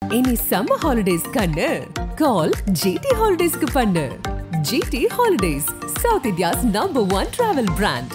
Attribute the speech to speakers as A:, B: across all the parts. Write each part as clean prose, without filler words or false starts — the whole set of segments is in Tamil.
A: Any summer holidays kannu call GT Holidays ku pannu. GT Holidays, South India's #1 travel brand.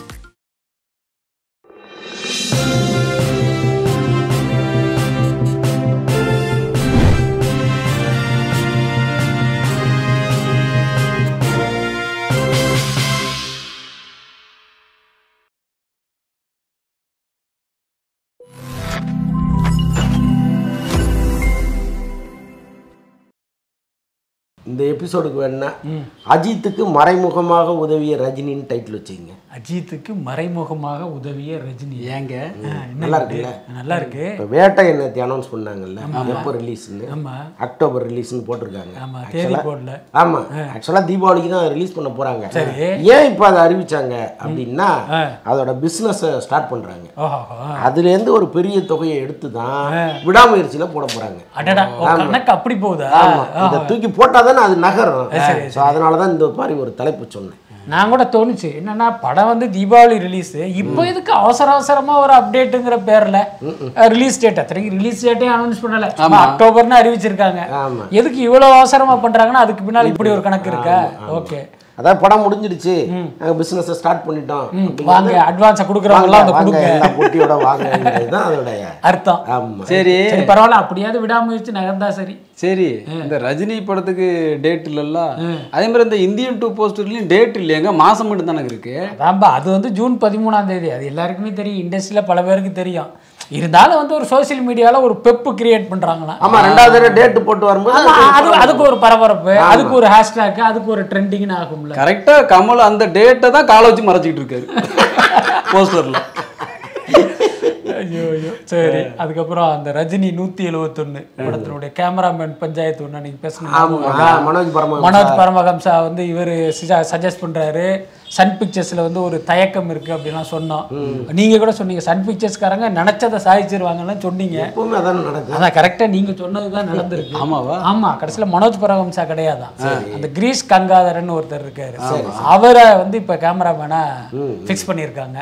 B: இந்த எபிசோடுக்கு வேணா அஜித்துக்கு மறைமுகமாக உதவிய ரஜினின்னு டைட்டில் வச்சுக்கங்க.
C: அஜித்துக்கு மறைமுகமாக உதவிய ரஜினி ஏங்க
B: நல்லா இருக்குல்ல?
C: நல்லா இருக்கு.
B: இப்போ வேட்டையன் நேற்று அனௌன்ஸ் பண்ணாங்கல்ல, எப்போ ரிலீஸ்ன்னு. அக்டோபர் ரிலீஸ்ன்னு போட்டிருக்காங்க. ஆமாம், ஆக்சுவலாக தீபாவளிக்கு தான் ரிலீஸ் பண்ண போகிறாங்க. ஏன் இப்போ அதை அறிவிச்சாங்க அப்படின்னா அதோட பிஸ்னஸை ஸ்டார்ட் பண்ணுறாங்க. அதுலேருந்து ஒரு பெரிய தொகையை எடுத்து தான் விடாமுயற்சியில் போட போகிறாங்க.
C: அப்படி போகுதா?
B: இதை தூக்கி போட்டால் தானே அது நகரும். ஸோ அதனால தான் இந்த மாதிரி ஒரு தலைப்பு சொன்னேன்.
C: நான் கூட தோணுச்சு என்னன்னா படம் வந்து தீபாவளி ரிலீஸ், இப்போ இதுக்கு அவசரமா ஒரு அப்டேட்டுங்கிற பேர்ல ரிலீஸ் டேட், அத்தனைக்கு ரிலீஸ் டேட்டே அனௌன்ஸ் பண்ணல, அக்டோபர்னு அறிவிச்சிருக்காங்க. எதுக்கு இவ்வளவு அவசரமா பண்றாங்கன்னா அதுக்கு பின்னால இப்படி ஒரு கணக்கு இருக்கா? ஓகே,
B: அதான் படம் முடிஞ்சிடுச்சு, நாங்கள் பிஸ்னஸை ஸ்டார்ட் பண்ணிட்டோம்,
C: வாங்க அட்வான்ஸை கொடுக்குறவங்களாம் அந்த கொடுங்க,
B: எல்லாம் போட்டியோட வாங்குறது தான் அதோடைய
D: அர்த்தம்.
B: ஆமாம்,
C: சரி பரவாயில்ல, அப்படியாவது விடாமுயற்சி நகர்ந்தா சரி.
D: சரி, இந்த ரஜினி படத்துக்கு டேட் இல்லைல்ல, அதே மாதிரி இந்த இந்தியன் 2 போஸ்டர்லையும் டேட் இல்லையாங்க, மாதம் மட்டும் தானே இருக்கு.
C: அதான்பா, அது வந்து ஜூன் 13 அது எல்லாருக்குமே தெரியும், இண்டஸ்ட்ரியில் பல பேருக்கு தெரியும். இருந்தாலும் வந்து ஒரு சோசியல் மீடியாவில் ஒரு பெப்பு கிரியேட் பண்ணுறாங்களா.
B: ஆமாம், 2வது டேட்டு போட்டு வரும்போது
C: அதுக்கு ஒரு பரபரப்பு, அதுக்கு ஒரு ஹேஷ்டேக், அதுக்கு ஒரு ட்ரெண்டிங்னு ஆகும்ல.
D: கரெக்டாக கமல் அந்த டேட்டை தான் காலை வச்சு மறைச்சிக்கிட்டு இருக்காரு போஸ்டரில்.
C: ஐயோ ஐயோ, சரி. அதுக்கப்புறம் அந்த ரஜினி 171 படத்தினுடைய கேமராமேன் பஞ்சாயத்து ஒன்று நீங்கள் பேசணும். மனோஜ் பரமஹம்சா வந்து இவர் சஜஸ்ட் பண்ணுறாரு, சன் பிக்சர்ஸில் வந்து ஒரு தயக்கம் இருக்குது அப்படின்லாம் சொன்னோம். நீங்கள் கூட சொன்னீங்க சன் பிக்சர்ஸ்காரங்க நினச்சதை சாதிச்சிருவாங்கன்னு சொன்னீங்க. அதான் கரெக்டாக நீங்கள் சொன்னது தான் நடந்திருக்கு.
D: ஆமாவா?
C: ஆமாம், கடைசியில் மனோஜ் பரமஹம்சா கிடையாதான், அந்த கிரீஷ் கங்காதரன் ஒருத்தர் இருக்காரு, அவரை வந்து இப்போ கேமராமேனாக ஃபிக்ஸ் பண்ணியிருக்காங்க.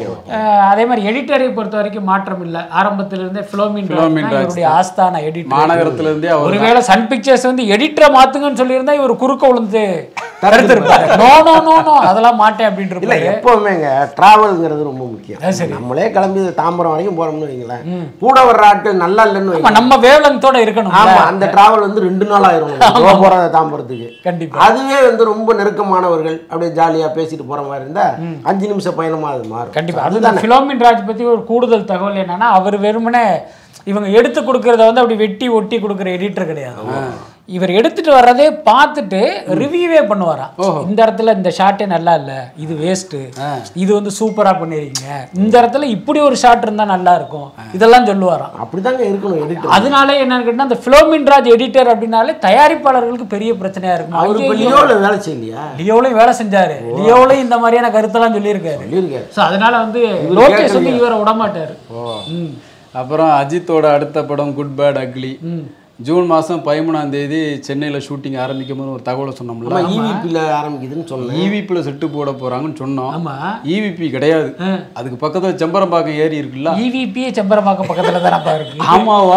C: அதே மாதிரி எடிட்டரை பொறுத்த வரைக்கும் மாற்றம் இல்லை, ஆரம்பத்திலிருந்தே ஃபிலோமின் இவருடைய ஆஸ்தான எடிட்டர்
D: மாநகரத்துல இருந்தே.
C: ஒருவேளை சன் பிக்சர்ஸ் வந்து எடிட்டரை மாத்துங்கன்னு சொல்லியிருந்தா இவர் குறுக்க விழுந்து தடுத்திருப்பாரு. நோ நோ நோ நோ, அதெல்லாம் மாட்டேன் அப்படின்ட்டு இருப்பாரு.
B: எப்பவுமேங்க டிராவல்ங்கிறது ரொம்ப முக்கியம். நம்மளே கிளம்பி தாம்பரம் வரைக்கும் போறோம்னு வைங்களேன், கூட வர்ற ஆட்கள் நல்லா இல்லைன்னு
C: நம்ம வேவ்லெங்தோட இருக்கணும்.
B: ஆமா, அந்த டிராவல் வந்து 2 நாள் ஆயிரும் போற தாம்பரத்துக்கு.
C: கண்டிப்பா.
B: அதுவே வந்து ரொம்ப நெருக்கமானவர்கள் அப்படியே ஜாலியா பேசிட்டு போற மாதிரி இருந்தா 5 நிமிஷம் பயணமா அது மாறும்.
C: கண்டிப்பா. அதுதான் ஃபிலோமின் ராஜ் பத்தி ஒரு கூடுதல் தகவல் என்னன்னா, அவர் வெறுமனே இவங்க எடுத்து கொடுக்கறத வந்து அப்படி வெட்டி ஒட்டி கொடுக்குற எடிட்டர் கிடையாது. இவர் எடுத்துட்டு வர்றதே பார்த்துட்டு ரிவ்யூவே பண்ணுவாராம். இந்த இடத்துல இந்த ஷாட்டே நல்லா இல்லை, இது வேஸ்ட்டு, இது வந்து சூப்பரா பண்ணிருக்கீங்க, இந்த இடத்துல இப்படி ஒரு ஷாட் இருந்தா நல்லா இருக்கும், இதெல்லாம் சொல்லுவாராம்.
B: அப்படிதாங்க இருக்கணும் எடிட்டர்.
C: அதனால என்னன்னு கேட்டா, அந்த ஃபிலோமின் ராஜ் எடிட்டர் அப்படின்னாலே தயாரிப்பாளர்களுக்கு பெரிய பிரச்சனையா இருக்கும்.
B: அவரு லியோல வேலை செய்யலையா?
C: லியோலையும் வேலை செஞ்சாரு, லியோலையும் இந்த மாதிரியான கருத்தெல்லாம் சொல்லியிருக்காரு. ஸோ அதனால வந்து லோகேஷ் வந்து இவரை விடமாட்டாரு.
D: அப்புறம் அஜித்தோட அடுத்த படம் குட் பேட் அக்லி ஜூன் மாதம் 13 சென்னையில் ஷூட்டிங் ஆரம்பிக்கும் போது ஒரு தகவலை சொன்னோம்ல,
B: ஈவிபியில் ஆரம்பிக்குதுன்னு சொன்னோம்.
D: ஈவிபியில் செட்டு போட போகிறாங்கன்னு சொன்னோம். ஈவிபி கிடையாது, அதுக்கு பக்கத்தில் செம்பரம்பாக்கம் ஏரி இருக்குல்ல,
C: ஈவிபியே செம்பரம்பாக்கம் பக்கத்தில் தான் இருக்கு.
D: ஆமாவா?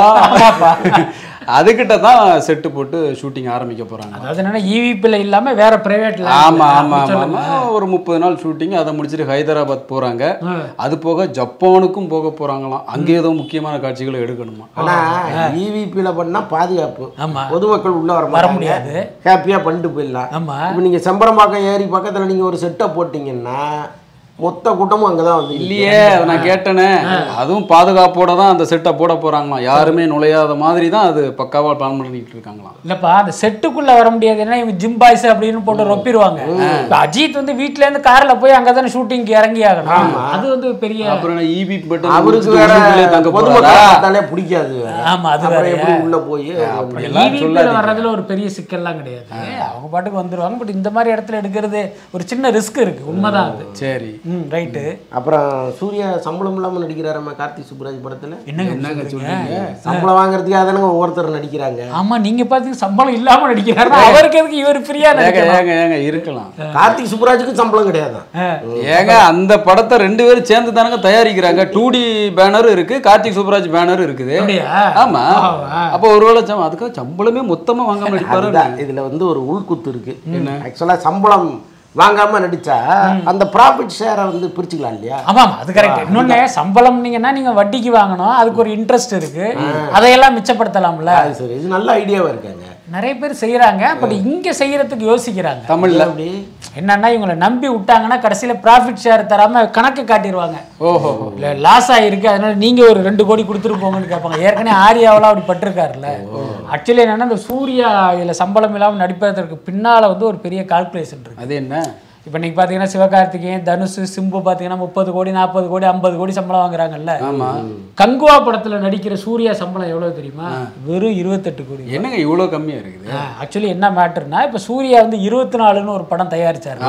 D: அதுக்கிட்ட தான் செட்டு போட்டு ஷூட்டிங் ஆரம்பிக்க போகிறாங்க.
C: அதாவது என்னன்னா ஈவிபியில் இல்லாமல் வேற பிரைவேட்ல.
D: ஆமாம் ஆமாம் ஆமாம், ஒரு 30 நாள் ஷூட்டிங், அதை முடிச்சுட்டு ஹைதராபாத் போகிறாங்க. அது போக ஜப்பானுக்கும் போக போகிறாங்களாம், அங்கே ஏதோ முக்கியமான காட்சிகளை எடுக்கணுமா.
B: ஆனால் ஈவிபியில் பண்ணால் பாதுகாப்பு, பொதுமக்கள் உள்ள வர முடியாது, ஹாப்பியாக பண்ணிட்டு போயிடலாம். இப்போ நீங்கள் செம்பரம்பாக்கம் ஏரி பக்கத்தில் நீங்கள் ஒரு செட்டை போட்டிங்கன்னா மொத்த கூட்டமும் அங்கதான் வந்து.
D: இல்லையே, நான் கேட்டேனே, அதுவும் பாதுகாப்போட தான் அந்த செட்டை போட போறாங்களாம், யாருமே நுழையாத மாதிரி தான் அது பக்காவா பிளான் பண்ணிட்டு இருக்காங்களாம்.
C: இல்லப்பா, அந்த செட்டுக்குள்ள வர முடியாது, ஏன்னா இவங்க ஜிம் பாய்ஸ் அப்படின்னு போட்டு ரொப்பிடுவாங்க. அஜித் வந்து வீட்ல இருந்து கார்ல போய் அங்கதானே ஷூட்டிங்க்கு இறங்கி ஆகணும், அது வந்து பெரிய.
D: அப்புறம் ஈபி பட்டு
B: அவருக்கு வேற தங்க பொதுமக்களே பிடிக்காது.
C: ஆமா, அது வேற.
B: எப்படி உள்ள போய்
C: ஈவிபில வர்றதுல ஒரு பெரிய சிக்கல்லாம் கிடையாது, அவங்க பாட்டுக்கு வந்துருவாங்க. பட் இந்த மாதிரி இடத்துல எடுக்கிறது ஒரு சின்ன ரிஸ்க் இருக்கு, உண்மைதான் அது.
D: சரி,
C: ரைட்டு.
B: அப்புறம் சூர்யா சம்பளம் இல்லாமல் நடிக்கிறாரம்மா கார்த்திக் சுப்புராஜ் படத்தில்.
C: என்னங்க சொல்றீங்க?
B: சம்பளம் வாங்குறதுக்காக தானே ஒவ்வொருத்தர் நடிக்கிறாங்க.
C: ஆமா, நீங்க பார்த்தீங்க சம்பளம் இல்லாம நடிக்கிறாரு, அவருக்கு எதுக்கு இவர் ஃப்ரீயா
D: ஏங்க இருக்கலாம்.
B: கார்த்திக் சுப்புராஜுக்கு சம்பளம் கிடையாது.
D: ஏங்க அந்த படத்தை 2 பேரும் சேர்ந்து தானங்க தயாரிக்கிறாங்க. 2D பேனரும் இருக்கு, கார்த்திக் சுப்புராஜ் பேனரும் இருக்குது. ஆமா, அப்ப ஒருவேளை அதுக்காக சம்பளமே மொத்தமா வாங்காம நடிப்பாரு.
B: இதுல வந்து ஒரு உள்குத்து இருக்கு. ஆக்சுவலா சம்பளம் வாங்காம நடிச்சா அந்த ப்ராஃபிட் ஷேரை வந்து பிரிச்சுக்கலாம் இல்லையா?
C: ஆமா, அது கரெக்ட். இன்னொன்னு சம்பளம் நீங்க வட்டிக்கு வாங்கணும், அதுக்கு ஒரு இன்ட்ரெஸ்ட் இருக்கு, அதையெல்லாம் மிச்சப்படுத்தலாம்ல.
B: சரி, இது நல்ல ஐடியாவா இருக்காங்க.
C: நிறைய பேர் செய்யறாங்க, பட் இங்க செய்யறதுக்கு யோசிக்கிறாங்க.
D: தமிழ்ல
C: என்னன்னா இவங்களை நம்பி விட்டாங்கன்னா கடைசியில ப்ராஃபிட் ஷேர் தராம கணக்கு காட்டிடுவாங்க. ஓஹோ, இல்ல லாஸ் ஆயிருக்கு, அதனால நீங்க ஒரு 2 கோடி கொடுத்துட்டு போங்கன்னு கேட்பாங்க. ஏற்கனவே ஆரியாவெல்லாம் அப்படி பட்டிருக்காருல்ல. ஆக்சுவலி என்னன்னா இந்த சூர்யா இதுல சம்பளம் இல்லாமல் நடிப்பதற்கு பின்னால வந்து ஒரு பெரிய கால்குலேஷன் இருக்கு.
D: அது என்ன?
C: இப்போ நீங்கள் பார்த்தீங்கன்னா சிவகார்த்திகேயன், தனுஷ், சிம்பு பார்த்தீங்கன்னா 30 கோடி 40 கோடி 50 கோடி சம்பளம் வாங்குறாங்கல்ல. கங்குவா படத்தில் நடிக்கிற சூர்யா சம்பளம் எவ்வளோ தெரியுமா? வெறும் 28 கோடி.
D: என்னங்க இவ்வளோ கம்மியாக இருக்குது?
C: ஆக்சுவலி என்ன மேட்டர்னா, இப்போ சூர்யா வந்து 24ன்னு ஒரு படம் தயாரிச்சாரு.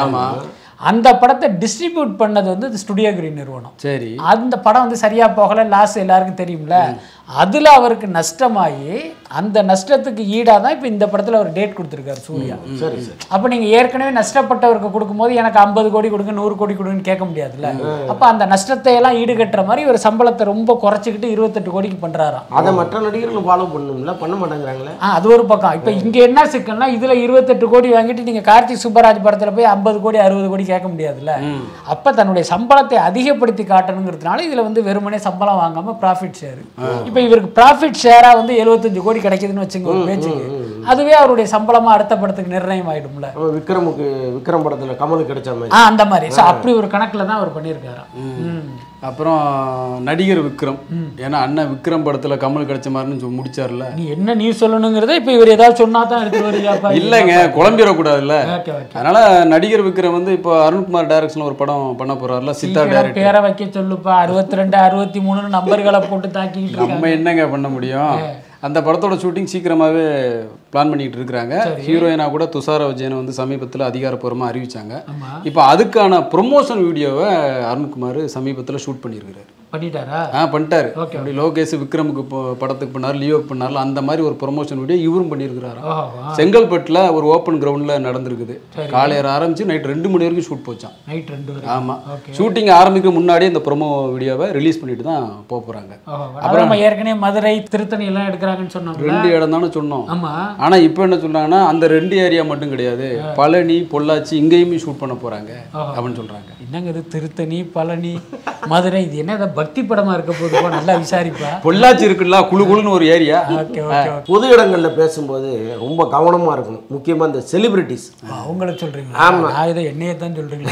C: அந்த படத்தை டிஸ்ட்ரிபியூட் பண்ணது வந்து ஸ்டுடியோ கிரீன் நிறுவனம். சரி, அந்த படம் வந்து சரியா போகல, லாஸ் எல்லாருக்கும் தெரியும்ல. அதுல அவருக்கு நஷ்டமாயி அந்த நஷ்டத்துக்கு ஈடாக தான் இப்போ இந்த படத்தில் அவர் டேட் கொடுத்துருக்காரு சூர்யா. சரி சரி. அப்போ நீங்கள் ஏற்கனவே நஷ்டப்பட்டவருக்கு கொடுக்கும்போது எனக்கு 50 கோடி கொடுங்க 100 கோடி கொடுங்கன்னு கேட்க முடியாதுல்ல. அப்போ அந்த நஷ்டத்தை எல்லாம் ஈடுகட்டுற மாதிரி ஒரு சம்பளத்தை ரொம்ப குறைச்சிக்கிட்டு 28 கோடிக்கு பண்ணுறாராம்.
B: அதை மற்ற நடிகர்கள் ஃபாலோ பண்ணணும்ல, பண்ண மாட்டேங்கிறாங்களே.
C: அது ஒரு பக்கம். இப்போ இங்கே என்ன சிக்கல்னா, இதில் 28 கோடி வாங்கிட்டு நீங்கள் கார்த்திக் சுப்பராஜ் படத்தில் போய் 50 கோடி 60 கோடி கேட்க முடியாதுல்ல. அப்போ தன்னுடைய சம்பளத்தை அதிகப்படுத்தி காட்டணுங்கிறதுனால இதில் வந்து வெறுமனே சம்பளம் வாங்காமல் ப்ராஃபிட் ஷேர். இப்போ இவருக்கு ப்ராஃபிட் ஷேரா வந்து 75 கோடி கிடைக்குதுன்னு வச்சுங்க ஒரு பேச்சுக்கு, அதுவே அவருடைய சம்பளமா அடுத்த படத்துக்கு நிர்ணயம் ஆயிடும்ல.
B: விக்ரம் படத்துல கமலுக்கு கிடைச்ச மாதிரி
C: அந்த மாதிரி. அப்படி ஒரு கணக்குல தான் அவர் பண்ணியிருக்காரு.
D: அப்புறம் நடிகர் விக்ரம், ஏன்னா அண்ணன் விக்ரம் படத்துல கமல் கிடைச்ச மாதிரின்னு முடிச்சார்ல.
C: நீ என்ன நீ சொல்லணுங்கிறத இப்ப இவர் ஏதாவது சொன்னா தான் எடுத்து வருவாப்பா.
D: இல்லைங்க, குழம்பிடக்கூடாதுல்ல. அதனால நடிகர் விக்ரம் வந்து இப்போ அருண்குமார் டைரக்ஷன்ல ஒரு படம் பண்ண போறாருல, சித்தா டைரக்டர்.
C: பேரை வைக்க சொல்லுப்பா. 62 63 நம்பர்களை போட்டு தாக்கிட்டு
D: நம்ம என்னங்க பண்ண முடியும்? அந்த படத்தோட ஷூட்டிங் சீக்கிரமாகவே பிளான் பண்ணிட்டு இருக்கிறாங்க. ஹீரோயினாக கூட துஷார விஜயனை வந்து சமீபத்தில் அதிகாரப்பூர்வமாக அறிவிச்சாங்க. இப்போ அதுக்கான ப்ரொமோஷன் வீடியோவை அருண்குமார் சமீபத்தில் ஷூட் பண்ணியிருக்கிறாரு.
C: பண்ணிட்டாரா?
D: பண்ணிட்டாரு. அப்படி லோகேஷ் விக்ரமுக்கு படத்துக்கு பண்ணாரு, லியோக்கு பண்ணாரு, அந்த மாதிரி ஒரு ப்ரொமோஷன் வீடியோ இவரும் பண்ணியிருக்கிறாரு. செங்கல்பட்டுல ஒரு ஓப்பன் கிரவுண்ட்ல நடந்திருக்குது. காலையில ஆரம்பிச்சு நைட் 2 மணி வரைக்கும் ஷூட் போச்சான்.
C: நைட் 2 வரை.
D: ஆமா, ஷூட்டிங் ஆரம்பிக்க முன்னாடி இந்த ப்ரோமோ வீடியோவை ரிலீஸ் பண்ணிட்டு தான் போறாங்க.
C: அப்புறம் ஏற்கனவே மதுரை திருத்தணி எல்லாம் எடுக்கிறாங்கன்னு சொன்னாங்க.
D: 2 இடம் தானே சொன்னோம். ஆனா இப்போ என்ன சொல்றாங்கன்னா, அந்த 2 ஏரியா மட்டும் கிடையாது, பழனி பொள்ளாச்சி இங்கேயுமே ஷூட் பண்ண போறாங்க அப்படின்னு சொல்றாங்க.
C: என்னங்க இது திருத்தணி பழனி மதுரை, இது என்ன பக்தி படமா இருக்க போது? நல்லா விசாரிப்பா.
D: பொள்ளாச்சி இருக்குல்ல, குழுன்னு ஒரு ஏரியா.
B: பொது இடங்கள்ல பேசும்போது ரொம்ப கவனமா இருக்கணும். முக்கியமா இந்த செலிபிரிட்டிஸ்.
C: அவங்கள சொல்றீங்க?
B: ஆமா,
C: நான் இதை என்னையே தான் சொல்றீங்க.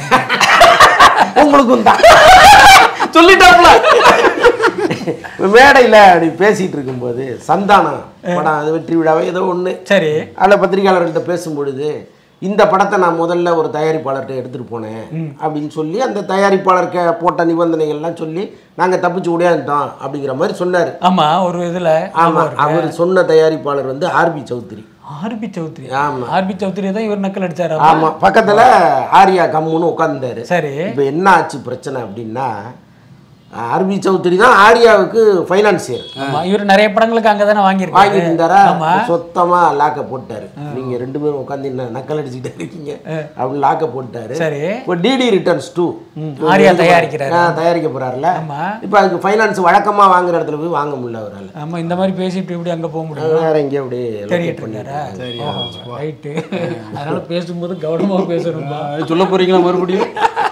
B: உங்களுக்கும் தான் சொல்லிட்டாப்ல. மேடையில் அப்படி பேசிட்டு இருக்கும்போது சந்தானம் படம் அது வெற்றி விழாவை ஏதோ ஒன்று. சரி, அதில் பத்திரிகையாளர்கள்ட்ட பேசும்பொழுது இந்த படத்தை நான் முதல்ல ஒரு தயாரிப்பாளர்கிட்ட எடுத்துகிட்டு போனேன் அப்படின்னு சொல்லி அந்த தயாரிப்பாளருக்கு போட்ட நிபந்தனைகள்லாம் சொல்லி நாங்கள் தப்பிச்சு உடையாந்துட்டோம் அப்படிங்கிற மாதிரி சொன்னார்.
C: ஆமாம், ஒரு இதில்.
B: ஆமாம், அவர் சொன்ன தயாரிப்பாளர் வந்து ஆர்பி சௌத்ரி.
C: ஆர்பி சௌத்ரி?
B: ஆமாம்,
C: ஆர்பி சௌத்ரி தான் இவர் நக்கல் அடிச்சார்.
B: ஆமாம், பக்கத்தில் ஆர்யா கம்முன்னு உட்காந்துட்டாரு.
C: சரி,
B: இப்போ என்ன ஆச்சு பிரச்சனை அப்படின்னா, ஆர்பி சௌத்ரி தான் ஆர்யாவுக்கு ஃபைனான்சியர்.
C: இவர் நிறைய படங்களுக்கு அங்கே தானே
B: வாங்கியிருந்தாரா, சொத்தமாக லாக்க போட்டாரு. நீங்கள் 2 பேரும் உட்காந்து என்ன நக்கல் அடிச்சுக்கிட்டே இருக்கீங்க அப்படின்னு லாக்க போட்டாரு. சரி, இப்போ டிடி ரிட்டர்ன்ஸ் 2
C: ஆர்யா தயாரிக்க
B: போறாருல. இப்போ அதுக்கு ஃபைனான்ஸ் வழக்கமாக வாங்குற இடத்துல போய் வாங்க முடியல அவரால்.
C: ஆமாம், இந்த மாதிரி பேசிட்டு எப்படி அங்கே போக முடியும்?
B: வேற எங்கேயும் அப்படியே
C: தெரியிட்டாரா? ரைட்டு. அதனால பேசும்போது கவனமாக பேசணும்.
D: சொல்ல போறீங்களா மறுபடியும்?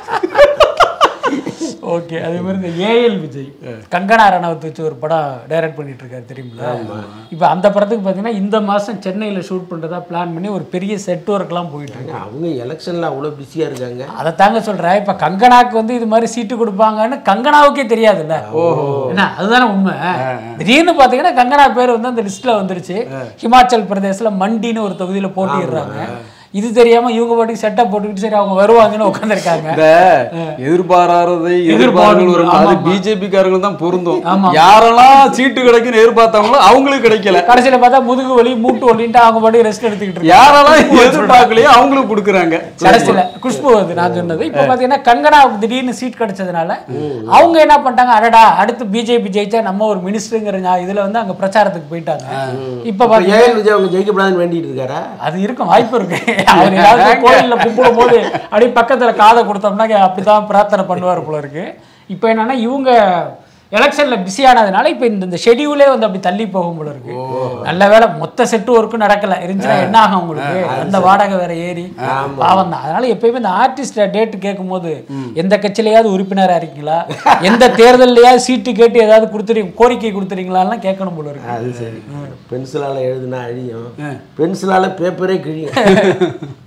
C: ஓகே. அதே மாதிரி இந்த ஏஎல் விஜய் கங்கனா ரணவத் வச்சு ஒரு படம் டைரக்ட் பண்ணிட்டு இருக்காரு தெரியுங்களா? இப்போ அந்த படத்துக்கு பார்த்தீங்கன்னா இந்த மாதம் சென்னையில் ஷூட் பண்ணுறதா பிளான் பண்ணி ஒரு பெரிய செட் ஒர்க்லாம் போயிட்டு இருக்கு.
B: அவங்க எலெக்ஷனில் அவ்வளோ பிஸியாக இருக்காங்க.
C: அதை தாங்க சொல்கிறேன். இப்போ கங்கனாக்கு வந்து இது மாதிரி சீட்டு கொடுப்பாங்கன்னு கங்கனாவுக்கே தெரியாதுல்ல. என்ன, அதுதானே உண்மை. திடீர்னு பார்த்தீங்கன்னா கங்கனா பேர் வந்து அந்த லிஸ்ட்டில் வந்துருச்சு. ஹிமாச்சல் பிரதேசில் மண்டின்னு ஒரு தொகுதியில் போட்டிடுறாங்க. இது தெரியாம இவங்க பாட்டுக்கு செட்டப் போட்டுக்கிட்டு சரி அவங்க வருவாங்கன்னு உட்காந்துருக்காங்க.
D: எதிர்பாராததை எதிர்பார்ப்பு அது பிஜேபி காரங்களும் தான் பொருந்தும். யாரெல்லாம் சீட்டு கிடைக்குன்னு எதிர்பார்த்தாங்களோ அவங்களுக்கு கிடைக்கல.
C: கடைசியில பார்த்தா முதுகு வலி மூட்டு வலின்ட்டு அவங்க பாட்டுக்கு ரெஸ்ட் எடுத்துக்கிட்டு
D: யாரெல்லாம் எதிர்பார்க்கலையோ அவங்களுக்கு கொடுக்குறாங்க.
C: கடைசியில குஷ்பு வந்து நான் சொன்னது இப்ப பாத்தீங்கன்னா கங்கனா திடீர்னு சீட் கிடைச்சதுனால அவங்க என்ன பண்ணிட்டாங்க, அடடா அடுத்து பிஜேபி ஜெயிச்சா நம்ம ஒரு மினிஸ்டருங்கிற இதுல வந்து அங்க பிரச்சாரத்துக்கு போயிட்டாங்க. இப்ப
B: அவங்க ஜெயிக்கப்படாதுன்னு வேண்டிட்டு இருக்காரா? அது
C: இருக்கும், வாய்ப்பு இருக்கு. அவர் ஏதாவது கோயில்ல கும்பிடும் போது அப்படியே பக்கத்துல காதை கொடுத்தோம்னா அப்படிதான் பிரார்த்தனை பண்ணுவார் போல இருக்கு. இப்போ என்னன்னா இவங்க எலெக்ஷன்ல பிஸியானதுனால இப்போ இந்த ஷெடியூலே வந்து அப்படி தள்ளி போகும் போல இருக்கு. நல்ல வேலை மொத்த செட்டு ஒர்க்கும் நடக்கல இருந்துச்சுன்னா என்ன ஆகும் உங்களுக்கு, அந்த வாடகை வேற ஏறி பாவம் தான். அதனால எப்பயுமே இந்த ஆர்டிஸ்ட் டேட் கேட்கும் போது எந்த கட்சியிலையாவது உறுப்பினராக இருக்கீங்களா, எந்த தேர்தலையாவது சீட்டு கேட்டு ஏதாவது கொடுத்துறீங்க கோரிக்கை கொடுத்துறீங்களாலாம் கேட்கணும் போல இருக்கு.
B: அது சரி. பென்சிலால எழுதுனா அழியும், பென்சிலால பேப்பரே கிழியும்.